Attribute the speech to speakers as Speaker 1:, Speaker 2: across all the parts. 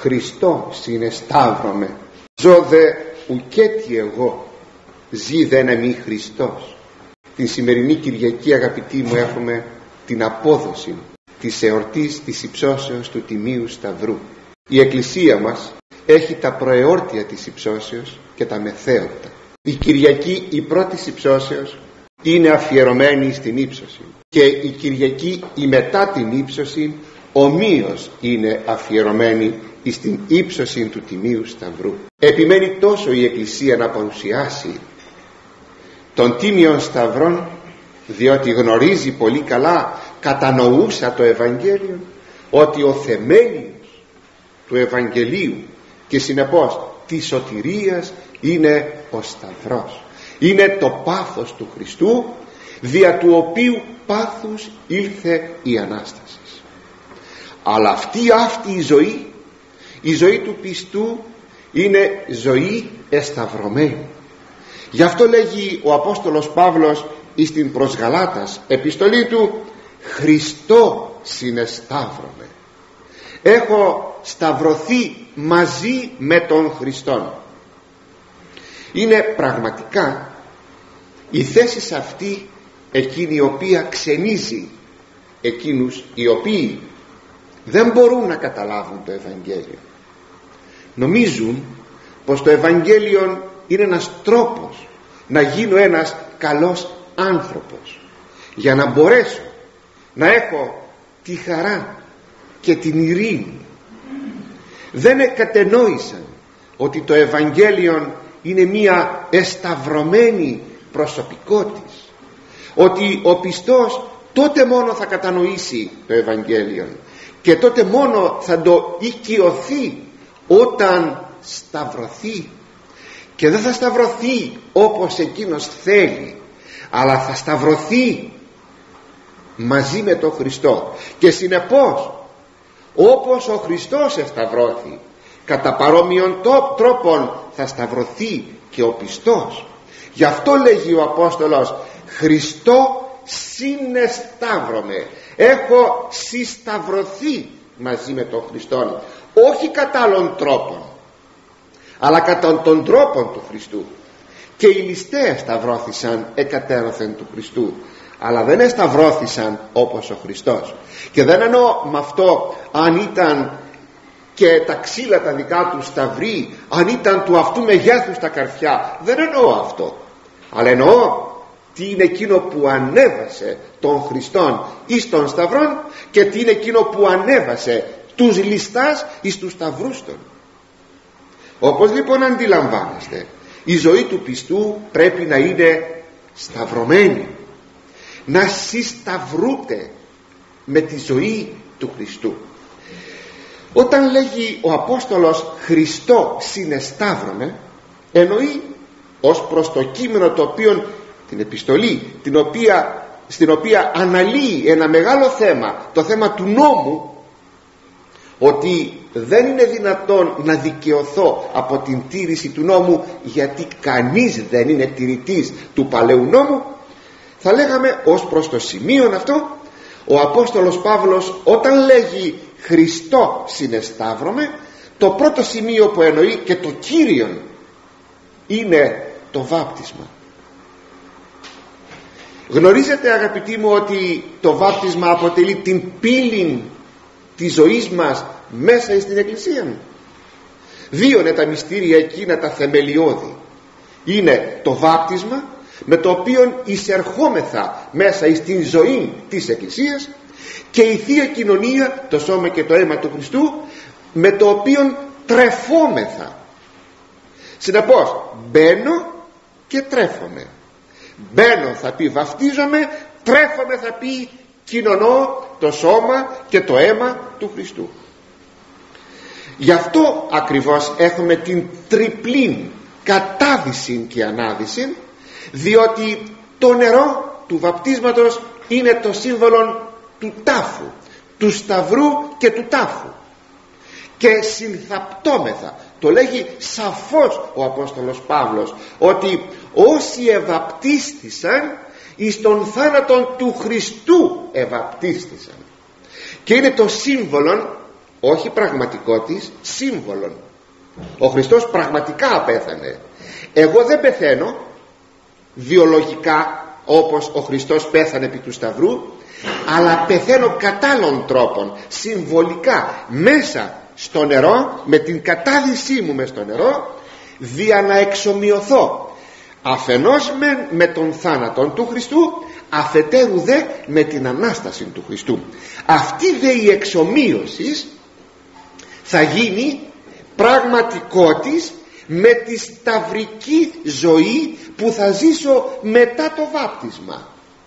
Speaker 1: Χριστό συνεσταύρωμαι, ζω δε ουκέτι εγώ, ζει δε να μη Χριστός. Την σημερινή Κυριακή, αγαπητοί μου, έχουμε την απόδοση της εορτής της υψώσεως του Τιμίου Σταυρού. Η Εκκλησία μας έχει τα προεόρτια της υψώσεως και τα μεθέωρτα. Η Κυριακή η πρώτης υψώσεως είναι αφιερωμένη στην ύψωση, και η Κυριακή η μετά την ύψωση ομοίως είναι αφιερωμένη στην ύψωση του Τιμίου Σταυρού. Επιμένει τόσο η Εκκλησία να παρουσιάσει τον Τίμιον Σταυρόν, διότι γνωρίζει πολύ καλά, κατανοούσα το Ευαγγέλιο, ότι ο θεμέλιος του Ευαγγελίου και συνεπώς της σωτηρίας είναι ο Σταυρός. Είναι το πάθος του Χριστού, δια του οποίου πάθους ήλθε η Ανάσταση. Αλλά αυτή η ζωή του πιστού είναι ζωή εσταυρωμένη. Γι' αυτό λέγει ο Απόστολος Παύλος εις την προς Γαλάτας επιστολή του, Χριστό συνεσταύρωμαι, έχω σταυρωθεί μαζί με τον Χριστόν. Είναι πραγματικά η θέση αυτή εκείνη η οποία ξενίζει εκείνους οι οποίοι δεν μπορούν να καταλάβουν το Ευαγγέλιο. Νομίζουν πως το Ευαγγέλιο είναι ένας τρόπος να γίνω ένας καλός άνθρωπος, για να μπορέσω να έχω τη χαρά και την ειρήνη. Δεν κατενόησαν ότι το Ευαγγέλιο είναι μία εσταυρωμένη προσωπικότητα, ότι ο πιστός τότε μόνο θα κατανοήσει το Ευαγγέλιο και τότε μόνο θα το οικειωθεί όταν σταυρωθεί. Και δεν θα σταυρωθεί όπως εκείνος θέλει, αλλά θα σταυρωθεί μαζί με τον Χριστό, και συνεπώς όπως ο Χριστός εσταυρώθη, κατά παρόμοιον τρόπον θα σταυρωθεί και ο πιστός. Γι' αυτό λέγει ο Απόστολος, Χριστό συνεσταύρωμαι, έχω συσταυρωθεί μαζί με τον Χριστό, όχι κατά άλλων τρόπων, αλλά κατά των τρόπων του Χριστού. Και οι ληστές σταυρώθησαν εκατέρωθεν του Χριστού, αλλά δεν εσταυρώθησαν όπως ο Χριστός. Και δεν εννοώ με αυτό αν ήταν και τα ξύλα τα δικά του σταυροί, αν ήταν του αυτού μεγέθους τα καρφιά, δεν εννοώ αυτό, αλλά εννοώ τι είναι εκείνο που ανέβασε τον Χριστόν εις τον σταυρόν, και τι είναι εκείνο που ανέβασε τους ληστάς εις τους σταυρούς των. Όπως λοιπόν αντιλαμβάνεστε, η ζωή του πιστού πρέπει να είναι σταυρωμένη, να συσταυρούται με τη ζωή του Χριστού. Όταν λέγει ο Απόστολος Χριστό συνεσταύρωμαι, εννοεί ως προς το κείμενο το οποίο, την επιστολή στην οποία αναλύει ένα μεγάλο θέμα, το θέμα του νόμου, ότι δεν είναι δυνατόν να δικαιωθώ από την τήρηση του νόμου, γιατί κανείς δεν είναι τηρητής του παλαιού νόμου. Θα λέγαμε ως προς το σημείο αυτό, ο Απόστολος Παύλος όταν λέγει Χριστό συνεσταύρωμαι, το πρώτο σημείο που εννοεί και το κύριο είναι το βάπτισμα. Γνωρίζετε αγαπητοί μου ότι το βάπτισμα αποτελεί την πύλη της ζωής μας μέσα στην Εκκλησία. Δύο είναι τα μυστήρια εκείνα τα θεμελιώδη. Είναι το βάπτισμα, με το οποίο εισερχόμεθα μέσα στην ζωή της Εκκλησίας, και η Θεία Κοινωνία, το σώμα και το αίμα του Χριστού, με το οποίο τρεφόμεθα. Συνεπώς μπαίνω και τρέφομαι. Μπαίνω θα πει βαφτίζομαι, τρέφομαι θα πει κοινωνώ το σώμα και το αίμα του Χριστού. Γι' αυτό ακριβώς έχουμε την τριπλή κατάδυση και ανάδυση, διότι το νερό του βαπτίσματος είναι το σύμβολο του τάφου, του σταυρού και του τάφου, και συνθαπτώμεθα. Το λέγει σαφώς ο Απόστολος Παύλος, ότι όσοι ευαπτίστησαν εις τον θάνατον του Χριστού ευαπτίστησαν, και είναι το σύμβολο όχι πραγματικό της, σύμβολον. Ο Χριστός πραγματικά απέθανε. Εγώ δεν πεθαίνω βιολογικά όπως ο Χριστός πέθανε επί του Σταυρού, αλλά πεθαίνω κατά άλλων τρόπων, συμβολικά, μέσα στο νερό, με την κατάδυσή μου μες στο νερό, δια να εξομοιωθώ αφενός με τον θάνατον του Χριστού, αφετέρου δε με την Ανάσταση του Χριστού. Αυτή δε η εξομοίωση θα γίνει πραγματικότης με τη σταυρική ζωή που θα ζήσω μετά το βάπτισμα.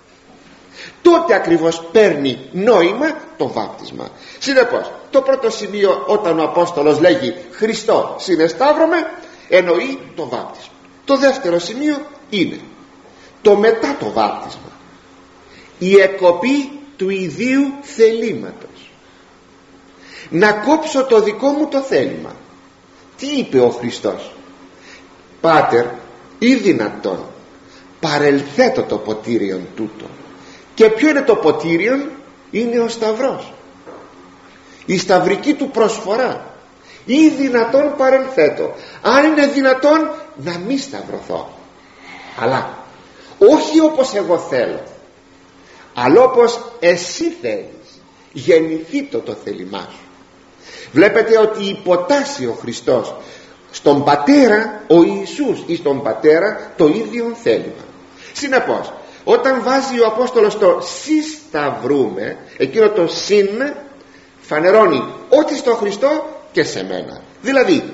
Speaker 1: Τότε ακριβώς παίρνει νόημα το βάπτισμα. Συνεπώς, το πρώτο σημείο, όταν ο Απόστολος λέγει Χριστό συνεσταύρωμε, εννοεί το βάπτισμα. Το δεύτερο σημείο είναι το μετά το βάπτισμα, η εκοπή του ιδίου θελήματος. Να κόψω το δικό μου το θέλημα. Τι είπε ο Χριστός? Πάτερ, ή δυνατόν παρελθέτω το ποτήριον τούτο. Και ποιο είναι το ποτήριον? Είναι ο Σταυρός, η σταυρική του προσφορά. Ή δυνατόν παρελθέτω. Αν είναι δυνατόν να μη σταυρωθώ, αλλά όχι όπως εγώ θέλω, αλλά όπως εσύ θέλεις. Γεννηθεί το θέλημά σου. Βλέπετε ότι υποτάσσει ο Χριστός στον Πατέρα, ο Ιησούς ή στον Πατέρα, το ίδιο θέλημα. Συνεπώς, όταν βάζει ο Απόστολος το συσταυρούμε, εκείνο το συν φανερώνει ότι στο Χριστό και σε μένα. Δηλαδή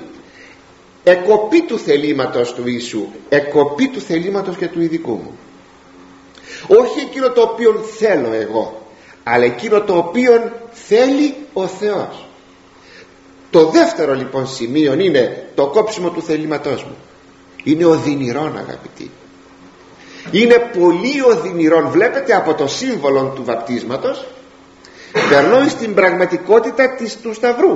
Speaker 1: εκοπή του θελήματος του Ιησού, εκοπή του θελήματος και του ειδικού μου. Όχι εκείνο το οποίο θέλω εγώ, αλλά εκείνο το οποίο θέλει ο Θεός. Το δεύτερο λοιπόν σημείο είναι το κόψιμο του θελήματός μου. Είναι οδυνηρόν, αγαπητοί. Είναι πολύ οδυνηρόν. Βλέπετε, από το σύμβολο του βαπτίσματος περνώ στην πραγματικότητα του Σταυρού,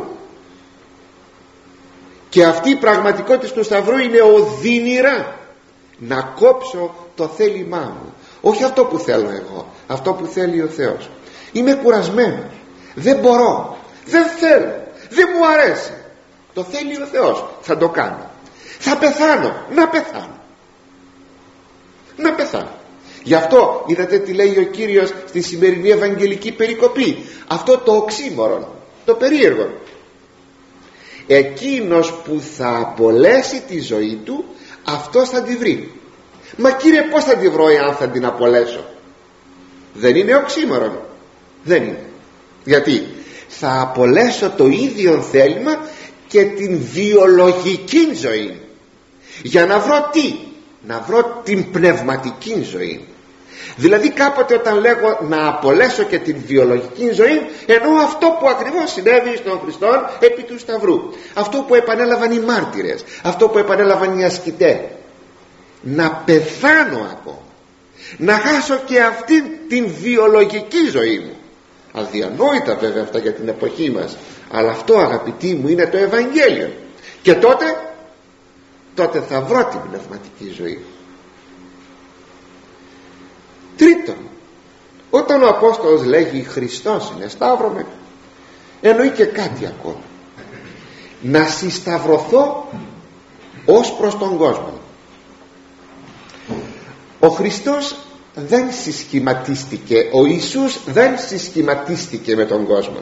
Speaker 1: και αυτή η πραγματικότητα του Σταυρού είναι οδυνηρά. Να κόψω το θέλημά μου, όχι αυτό που θέλω εγώ, αυτό που θέλει ο Θεός. Είμαι κουρασμένος, δεν μπορώ, δεν θέλω, δεν μου αρέσει. Το θέλει ο Θεός, θα το κάνω. Θα πεθάνω, να πεθάνω, να πεθάνω. Γι' αυτό είδατε τι λέει ο Κύριος στη σημερινή Ευαγγελική περικοπή, αυτό το οξύμορον, το περίεργο. Εκείνος που θα απολέσει τη ζωή του, αυτός θα τη βρει. Μα Κύριε, πώς θα τη βρω εάν θα την απολέσω? Δεν είναι οξύμορον? Δεν είναι. Γιατί θα απολέσω το ίδιο θέλημα και την βιολογική ζωή. Για να βρω τι? Να βρω την πνευματική ζωή. Δηλαδή κάποτε όταν λέγω να απολέσω και την βιολογική ζωή, εννοώ αυτό που ακριβώς συνέβη στον Χριστό επί του Σταυρού, αυτό που επανέλαβαν οι μάρτυρες, αυτό που επανέλαβαν οι ασκητές. Να πεθάνω ακόμα, να χάσω και αυτή την βιολογική ζωή μου. Αδιανόητα βέβαια αυτά για την εποχή μας, αλλά αυτό, αγαπητοί μου, είναι το Ευαγγέλιο. Και τότε θα βρω την πνευματική ζωή. Τρίτον, όταν ο Απόστολος λέγει Χριστός συνεσταύρωμε, εννοεί και κάτι ακόμα. Να συσταυρωθώ ως προς τον κόσμο. Ο Χριστός δεν συσχηματίστηκε, ο Ιησούς δεν συσχηματίστηκε με τον κόσμο.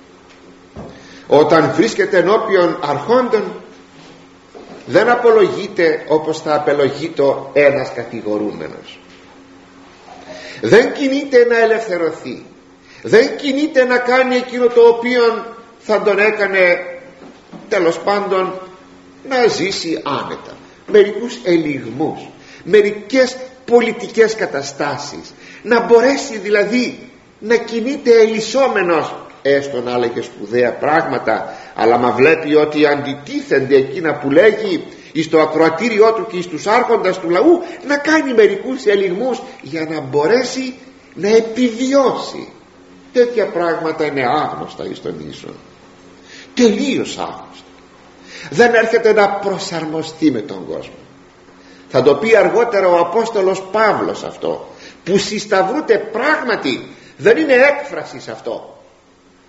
Speaker 1: Όταν βρίσκεται ενώπιον αρχόντων, δεν απολογείται όπως θα απελογείται ένας κατηγορούμενος. Δεν κινείται να ελευθερωθεί, δεν κινείται να κάνει εκείνο το οποίο θα τον έκανε, τέλος πάντων, να ζήσει άνετα. Μερικούς ελιγμούς, μερικές πολιτικές καταστάσεις, να μπορέσει δηλαδή να κινείται ελισσόμενος, έστω να έλεγε σπουδαία πράγματα, αλλά μα βλέπει ότι αντιτίθενται εκείνα που λέγει εις το ακροατήριό του και εις τους άρχοντας του λαού, να κάνει μερικούς ελιγμούς για να μπορέσει να επιβιώσει. Τέτοια πράγματα είναι άγνωστα εις τον ίσον, τελείως άγνωστα. Δεν έρχεται να προσαρμοστεί με τον κόσμο. Θα το πει αργότερα ο Απόστολος Παύλος αυτό, που συσταυρούται πράγματι, δεν είναι έκφραση αυτό.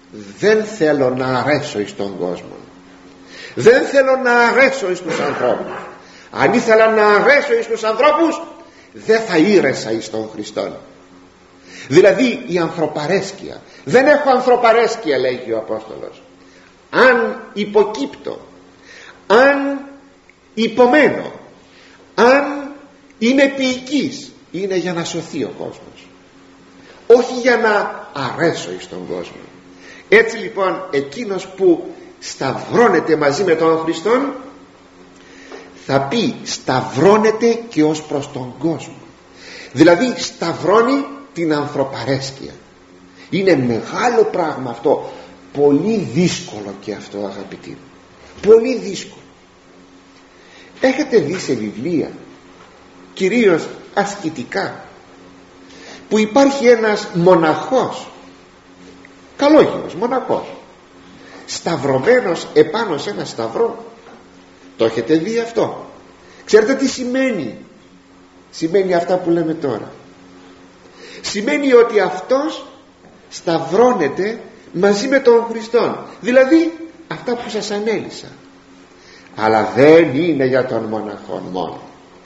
Speaker 1: δεν θέλω να αρέσω εις τον κόσμο, δεν θέλω να αρέσω εις τους ανθρώπους. Αν ήθελα να αρέσω εις τους ανθρώπους, δεν θα ήρεσα εις τον Χριστόν. Δηλαδή η ανθρωπαρέσκεια, δεν έχω ανθρωπαρέσκεια, λέγει ο Απόστολος. Αν υποκύπτω, αν υπομένω, αν είμαι ποιητής, είναι για να σωθεί ο κόσμος, όχι για να αρέσω εις τον κόσμο. Έτσι λοιπόν εκείνος που σταυρώνεται μαζί με τον Χριστόν, θα πει σταυρώνεται και ως προς τον κόσμο, δηλαδή σταυρώνει την ανθρωπαρέσκεια. Είναι μεγάλο πράγμα αυτό, πολύ δύσκολο και αυτό, αγαπητοί μου, πολύ δύσκολο. Έχετε δει σε βιβλία, κυρίως ασκητικά, που υπάρχει ένας μοναχός, καλόγερος μοναχός, σταυρωμένος επάνω σε ένα σταυρό? Το έχετε δει αυτό? Ξέρετε τι σημαίνει? Σημαίνει αυτά που λέμε τώρα. Σημαίνει ότι αυτός σταυρώνεται μαζί με τον Χριστόν, δηλαδή αυτά που σας ανέλησα. Αλλά δεν είναι για τον μοναχόν μόνο.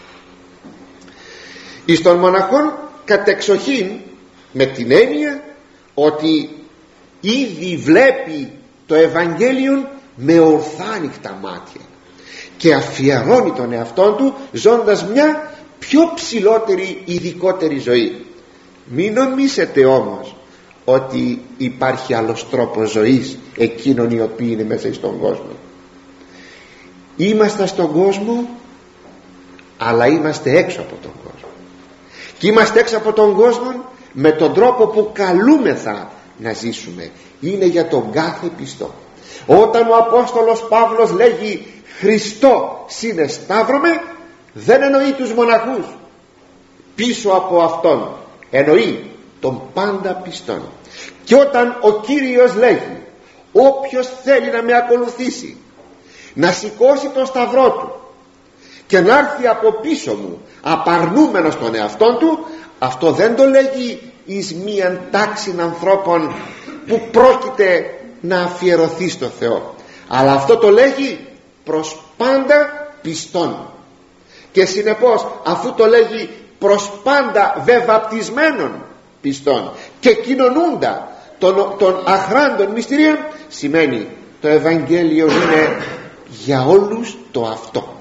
Speaker 1: Εις τον μοναχόν κατεξοχήν, με την έννοια ότι ήδη βλέπει το Ευαγγέλιο με ορθά ανοιχτά μάτια και αφιερώνει τον εαυτόν του ζώντας μια πιο ψηλότερη, ειδικότερη ζωή. Μην νομίσετε όμως ότι υπάρχει άλλος τρόπος ζωής εκείνων οι οποίοι είναι μέσα στον κόσμο. Είμαστε στον κόσμο, αλλά είμαστε έξω από τον κόσμο, και είμαστε έξω από τον κόσμο με τον τρόπο που καλούμεθα να ζήσουμε. Είναι για τον κάθε πιστό. Όταν ο Απόστολος Παύλος λέγει Χριστό συνεσταύρωμε, δεν εννοεί τους μοναχούς. Πίσω από αυτόν εννοεί τον πάντα πιστόν. Και όταν ο Κύριος λέγει όποιος θέλει να με ακολουθήσει, να σηκώσει τον σταυρό του και να έρθει από πίσω μου απαρνούμενος τον εαυτόν του, αυτό δεν το λέγει εις μίαν τάξη ανθρώπων που πρόκειται να αφιερωθεί στο Θεό, αλλά αυτό το λέγει προς πάντα πιστόν. Και συνεπώς αφού το λέγει προς πάντα βεβαπτισμένων πιστών και κοινωνούντα των αχράντων μυστηρίων, σημαίνει το Ευαγγέλιο είναι για όλους το αυτό.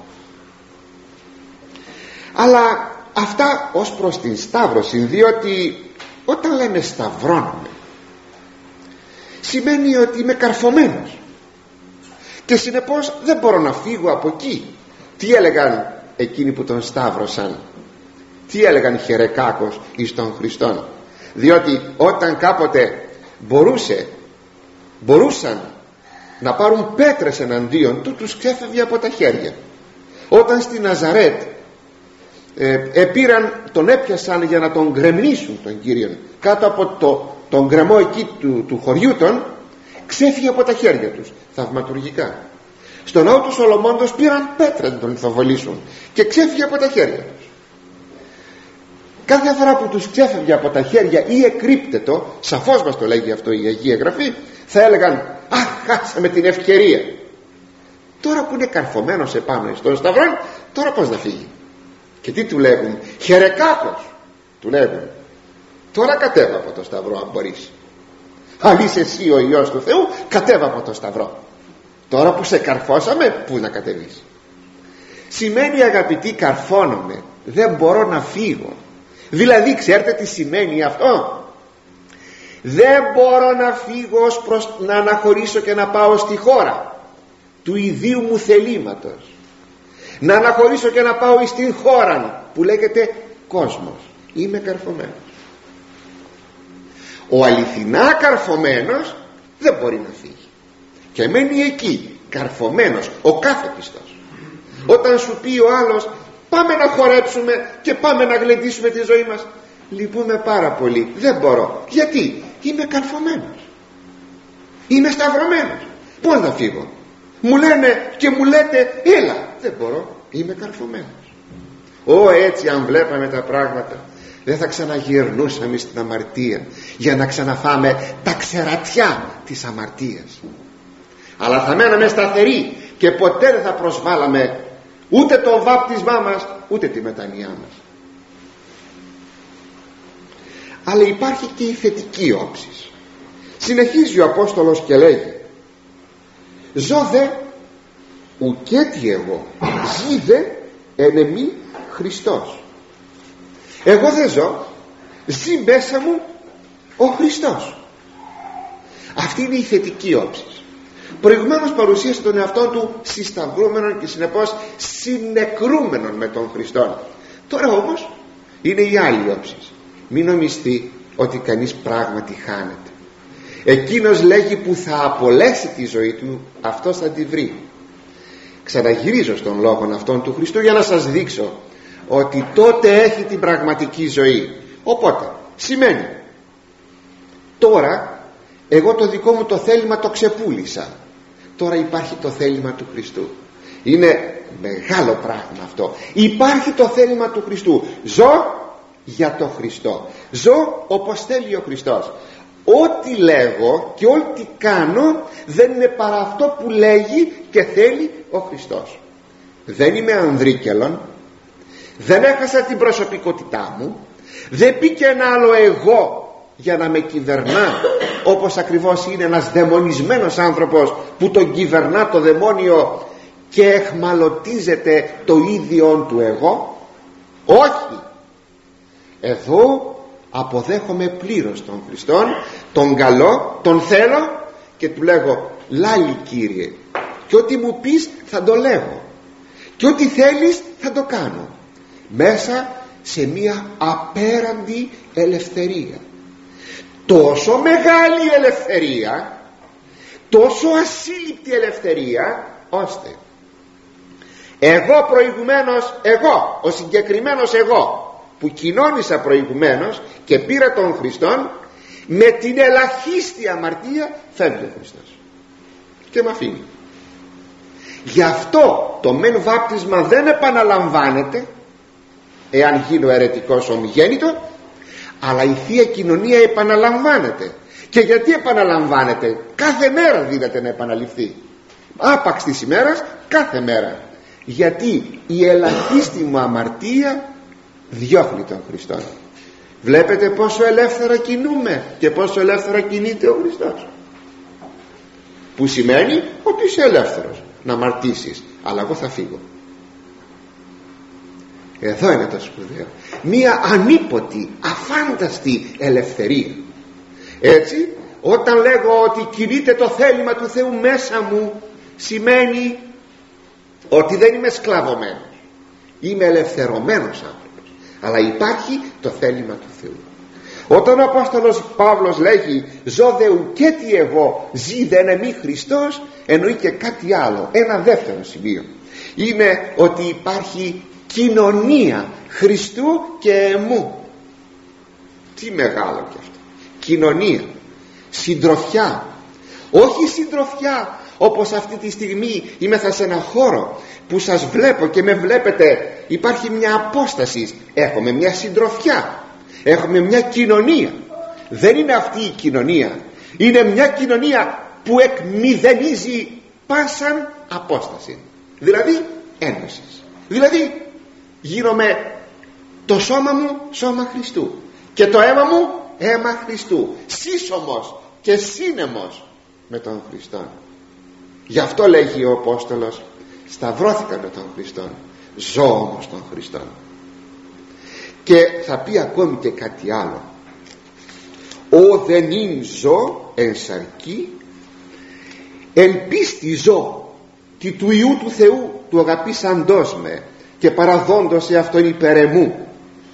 Speaker 1: Αλλά αυτά ως προς την σταύρωση, διότι όταν λέμε σταυρώνομαι, σημαίνει ότι είμαι καρφωμένος και συνεπώς δεν μπορώ να φύγω από εκεί. Τι έλεγαν εκείνοι που τον σταύρωσαν? Τι έλεγαν χερεκάκος εις τον Χριστόν? Διότι όταν κάποτε μπορούσαν να πάρουν πέτρες εναντίον του, τους ξέφευγε από τα χέρια. Όταν στη Ναζαρέτ τον έπιασαν για να τον γκρεμνήσουν τον Κύριον κάτω από τον γκρεμό εκεί του χωριού των, ξέφυγε από τα χέρια τους θαυματουργικά. Στο ναό του Σολομώντος πήραν πέτρα να τον λιθοβολήσουν και ξέφυγε από τα χέρια τους. Κάθε φορά που τους ξέφευγε από τα χέρια ή εκρύπτετο, σαφώς μας το λέγει αυτό η Αγία Γραφή, θα έλεγαν αχ, χάσαμε την ευκαιρία. Τώρα που είναι καρφωμένος επάνω στον σταυρό, τώρα πώς να φύγει? Και τι του λέγουν? Χερεκάκος του λέγουν. Τώρα κατέβα από το σταυρό αν μπορείς. Αν είσαι εσύ ο Υιός του Θεού, κατέβα από το σταυρό. Τώρα που σε καρφώσαμε, πού να κατεβείς? Σημαίνει, αγαπητοί, καρφώνομαι, δεν μπορώ να φύγω. Δηλαδή ξέρετε τι σημαίνει αυτό? Δεν μπορώ να φύγω να αναχωρήσω και να πάω στη χώρα του ιδίου μου θελήματος, να αναχωρήσω και να πάω στην χώρα που λέγεται κόσμος. Είμαι καρφωμένος. Ο αληθινά καρφωμένος δεν μπορεί να φύγει και μένει εκεί καρφωμένος ο κάθε πιστός. Όταν σου πει ο άλλος πάμε να χορέψουμε και πάμε να γλεντήσουμε τη ζωή μας, λυπούμε πάρα πολύ, δεν μπορώ. Γιατί? Είμαι καρφωμένος, είμαι σταυρωμένος. Πώς να φύγω? Μου λένε και μου λέτε έλα, δεν μπορώ, είμαι καρφωμένος. Έτσι αν βλέπαμε τα πράγματα, δεν θα ξαναγυρνούσαμε στην αμαρτία για να ξαναφάμε τα ξερατιά της αμαρτίας, αλλά θα μέναμε σταθεροί και ποτέ δεν θα προσβάλαμε ούτε το βάπτισμά μας ούτε τη μετανοιά μας. Αλλά υπάρχει και η θετική όψη. Συνεχίζει ο Απόστολος και λέγει: ζω δε ουκέτι εγώ, ζει δε εν εμεί Χριστός. Εγώ δεν ζω, ζει μέσα μου ο Χριστός. Αυτή είναι η θετική όψη. Προηγουμένως παρουσίασε τον εαυτό του συσταυρούμενον και συνεπώς συνεκρούμενον με τον Χριστό. Τώρα όμως είναι η άλλη όψη. Μην νομιστεί ότι κανείς πράγματι χάνεται. Εκείνος λέγει που θα απολέσει τη ζωή του, αυτός θα τη βρει. Ξαναγυρίζω στον λόγο αυτόν του Χριστού για να σας δείξω ότι τότε έχει την πραγματική ζωή. Οπότε σημαίνει, τώρα εγώ το δικό μου το θέλημα το ξεπούλησα, τώρα υπάρχει το θέλημα του Χριστού. Είναι μεγάλο πράγμα αυτό. Υπάρχει το θέλημα του Χριστού. Ζω για το Χριστό, ζω όπως θέλει ο Χριστός. Ό,τι λέγω και ό,τι κάνω δεν είναι παρά αυτό που λέγει και θέλει ο Χριστός. Δεν είμαι ανδρίκελον, δεν έχασα την προσωπικότητά μου, δεν μπήκε ένα άλλο εγώ για να με κυβερνά, όπως ακριβώς είναι ένας δαιμονισμένος άνθρωπος που τον κυβερνά το δαιμόνιο και εχμαλωτίζεται το ίδιον του εγώ. Όχι, εδώ αποδέχομαι πλήρως τον Χριστόν, τον καλό, τον θέλω και του λέγω: λάλη Κύριε, και ό,τι μου πεις θα το λέγω και ό,τι θέλεις θα το κάνω, μέσα σε μια απέραντη ελευθερία. Τόσο μεγάλη ελευθερία, τόσο ασύλληπτη ελευθερία, ώστε εγώ προηγουμένως, εγώ, ο συγκεκριμένος εγώ που κοινώνησα προηγουμένως και πήρα τον Χριστόν, με την ελαχίστη αμαρτία φεύγει ο Χριστός και με αφήνει. Γι' αυτό το μεν βάπτισμα δεν επαναλαμβάνεται εάν γίνω αιρετικός ομιγέννητο, αλλά η Θεία Κοινωνία επαναλαμβάνεται. Και γιατί επαναλαμβάνεται? Κάθε μέρα δίδεται να επαναληφθεί, άπαξ της ημέρας, κάθε μέρα. Γιατί η ελαχίστη μου αμαρτία διώχνει τον Χριστό. Βλέπετε πόσο ελεύθερα κινούμε και πόσο ελεύθερα κινείται ο Χριστός, που σημαίνει ότι είσαι ελεύθερος να αμαρτήσεις, αλλά εγώ θα φύγω. Εδώ είναι το σπουδαίο. Μία ανίποτη, αφάνταστη ελευθερία. Έτσι, όταν λέγω ότι κινείται το θέλημα του Θεού μέσα μου, σημαίνει ότι δεν είμαι σκλαβωμένος, είμαι ελευθερωμένος άνθρωπος, αλλά υπάρχει το θέλημα του Θεού. Όταν ο Απόστολος Παύλος λέγει ζω δε ουκέτι εγώ, ζει δε εν εμεί Χριστός, εννοεί και κάτι άλλο, ένα δεύτερο σημείο. Είναι ότι υπάρχει κοινωνία Χριστού και εμού. Τι μεγάλο και αυτό. Κοινωνία, συντροφιά. Όχι συντροφιά όπως αυτή τη στιγμή είμεθα σε ένα χώρο που σας βλέπω και με βλέπετε, υπάρχει μια απόσταση. Έχουμε μια συντροφιά, έχουμε μια κοινωνία. Δεν είναι αυτή η κοινωνία, είναι μια κοινωνία που εκμηδενίζει πάσαν απόσταση, δηλαδή ένωσης. Δηλαδή γίνομαι το σώμα μου σώμα Χριστού και το αίμα μου αίμα Χριστού, σύσσωμος και σύνεμος με τον Χριστό. Γι' αυτό λέγει ο Απόστολος σταυρώθηκα με τον Χριστό, ζω όμως τον Χριστό. Και θα πει ακόμη και κάτι άλλο: ο δεν ειν ζω εν σαρκή, εν πίστη ζω, τι του Υιού του Θεού του αγαπήσαντός με και παραδόντος σε αυτόν υπέρ εμού.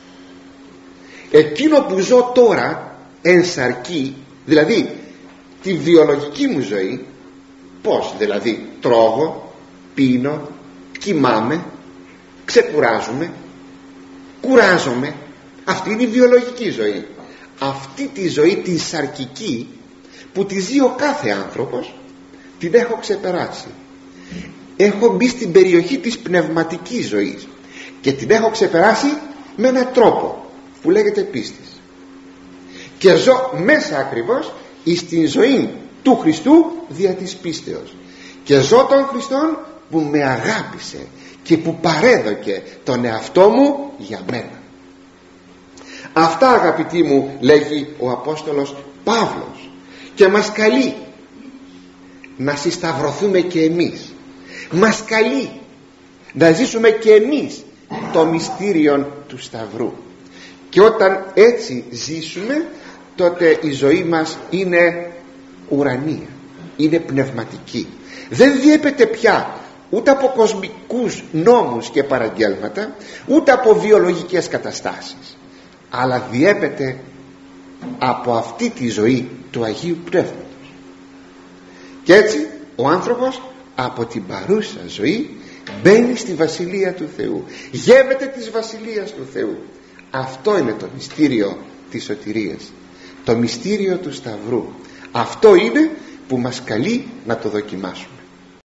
Speaker 1: Εκείνο που ζω τώρα εν σαρκή, δηλαδή τη βιολογική μου ζωή, πως δηλαδή? Τρώγω, πίνω, κοιμάμαι, ξεκουράζομαι, κουράζομαι. Αυτή είναι η βιολογική ζωή. Αυτή τη ζωή τη σαρκική που τη ζει ο κάθε άνθρωπος, την έχω ξεπεράσει. Έχω μπει στην περιοχή της πνευματικής ζωής και την έχω ξεπεράσει με έναν τρόπο. που λέγεται πίστης, και ζω μέσα ακριβώς στην ζωή του Χριστού δια της πίστεως, και ζω τον Χριστόν που με αγάπησε και που παρέδωκε τον εαυτό μου για μένα. Αυτά, αγαπητοί μου, λέγει ο Απόστολος Παύλος, και μας καλεί να συσταυρωθούμε και εμείς, μας καλεί να ζήσουμε και εμείς το μυστήριο του Σταυρού, και όταν έτσι ζήσουμε, τότε η ζωή μας είναι ουρανία, είναι πνευματική, δεν διέπεται πια ούτε από κοσμικούς νόμους και παραγγέλματα, ούτε από βιολογικές καταστάσεις, αλλά διέπεται από αυτή τη ζωή του Αγίου Πνεύματος. Και έτσι ο άνθρωπος από την παρούσα ζωή μπαίνει στη Βασιλεία του Θεού, γεύεται της Βασιλείας του Θεού. Αυτό είναι το μυστήριο της σωτηρίας, το μυστήριο του Σταυρού. Αυτό είναι που μας καλεί να το δοκιμάσουμε.